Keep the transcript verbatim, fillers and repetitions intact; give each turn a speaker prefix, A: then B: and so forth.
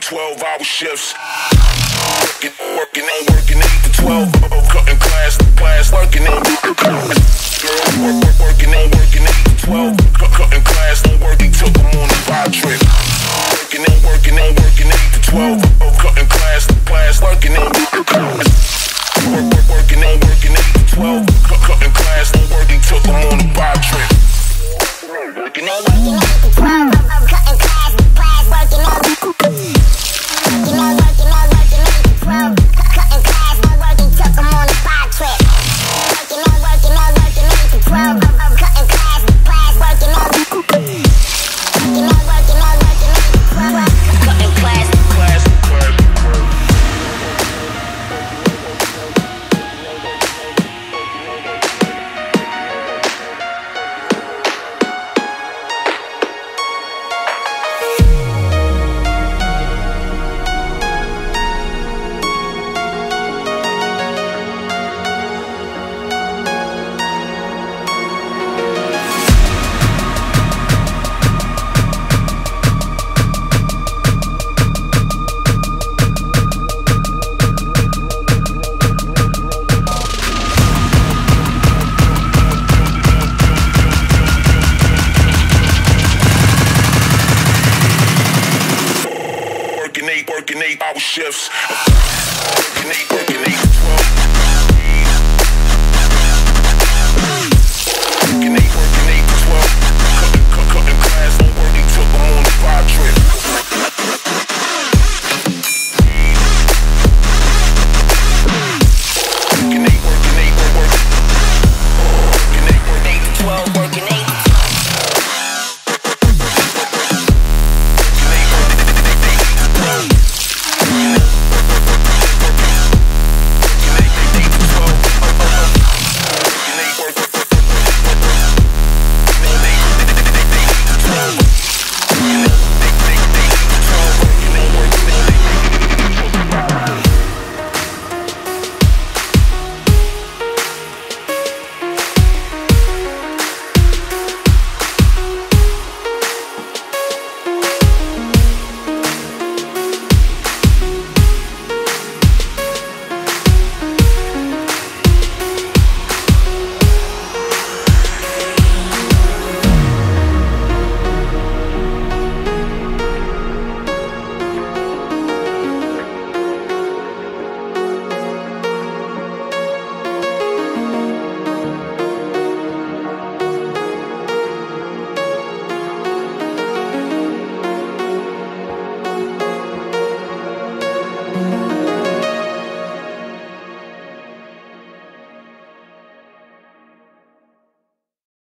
A: twelve hour shifts. Working, working, and working eight to twelve. Cutting class, class, working and girl, work, work, working and working eight to twelve. Cutting class and working, took them on a vibe trip. Working and working and working eight to twelve. Cutting class, class, working and work, work, working and working eight to twelve. Cutting class and working, took them on a vibe trip. Working and working eight to twelve. Cutting class, class, working and working and working and working eight to twelve. Cutting class and working, took them on a vibe trip. Working and working and working eight to twelve. Cutting class, class, working and working and working and working eight to twelve. Cutting class, class, class. Working eight hour shifts.